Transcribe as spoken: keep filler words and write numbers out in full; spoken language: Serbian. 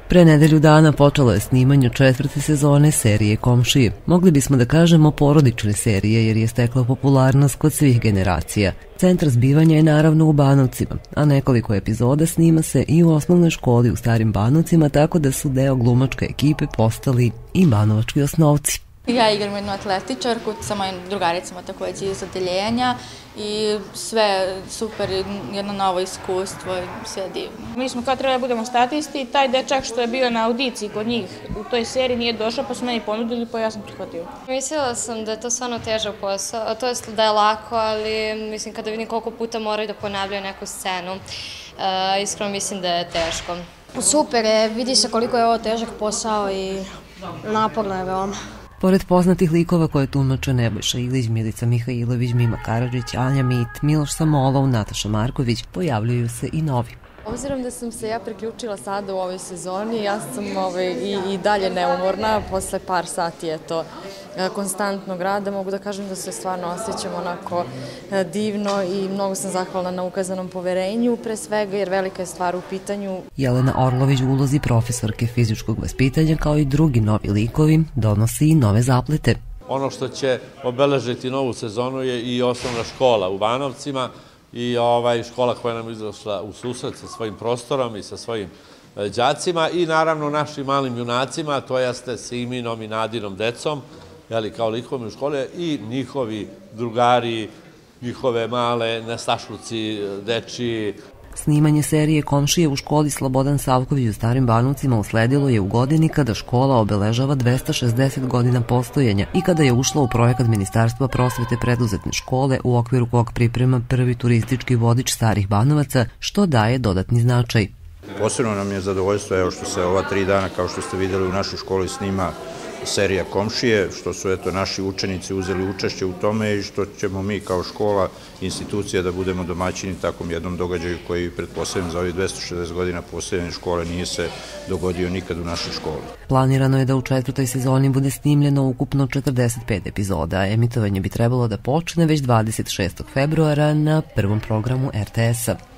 Pre nedelju dana počelo je snimanje četvrte sezone serije Komšije. Mogli bismo da kažemo porodične serije jer je stekla popularnost kod svih generacija. Centar zbivanja je naravno u Banovcima, a nekoliko epizoda snima se i u osnovnoj školi u Starim Banovcima, tako da su deo glumačke ekipe postali i banovački osnovci. Ja igram jednu atletičarku sa mojim drugaricama takođe iz odeljenja i sve super, jedno novo iskustvo, sve divno. Mi smo kao trebali da budemo statisti i taj dečak što je bio na audiciji kod njih u toj seriji nije došao pa su meni ponudili pa ja sam prihvatila. Mislila sam da je to stvarno težak posao, to je da je lako, ali mislim kada vidim koliko puta moraju da ponavljaju neku scenu, iskreno mislim da je teško. Super je, vidi se koliko je ovo težak posao i naporno je veoma. Pored poznatih likova koje tumače Nebojša Ilić, Milica Mihajlović, Mima Karadžić, Anja Mit, Miloš Samolov, Nataša Marković, pojavljuju se i novi. Obzirom da sam se ja priključila sada u ovoj sezoni, ja sam ovaj, i, i dalje neumorna, posle par sati eto, konstantnog rada, mogu da kažem da se stvarno osjećam onako divno i mnogo sam zahvalna na ukazanom poverenju, pre svega jer velika je stvar u pitanju. Jelena Orlović u ulozi profesorke fizičkog vaspitanja kao i drugi novi likovi donosi i nove zaplete. Ono što će obeležiti novu sezonu je i osnovna škola u Banovcima i ovaj, škola koja nam izašla u susret sa svojim prostorom i sa svojim đacima i naravno našim malim junacima, to jeste Siminom i Nadinom decom, jeli, kao likovima u škole i njihovi drugari, njihove male nestašluci, dečiji. Snimanje serije Komšije u školi Slobodan Savković u Starim Banovcima usledilo je u godini kada škola obeležava dvesta šezdeset godina postojanja i kada je ušla u projekat Ministarstva prosvete preduzetne škole u okviru kog priprema prvi turistički vodič Starih Banovaca, što daje dodatni značaj. Posebno nam je zadovoljstvo evo što se ova tri dana, kao što ste videli, u našoj školi snima serija Komšije, što su eto naši učenici uzeli učešće u tome i što ćemo mi kao škola, institucija da budemo domaćini takvom jednom događaju koji pretpostavljam za ovih dvesta šezdeset godina postojanja škole nije se dogodio nikad u našoj školi. Planirano je da u četvrtoj sezoni bude snimljeno ukupno četrdeset pet epizoda. Emitovanje bi trebalo da počne već dvadeset šestog februara na prvom programu er te esa.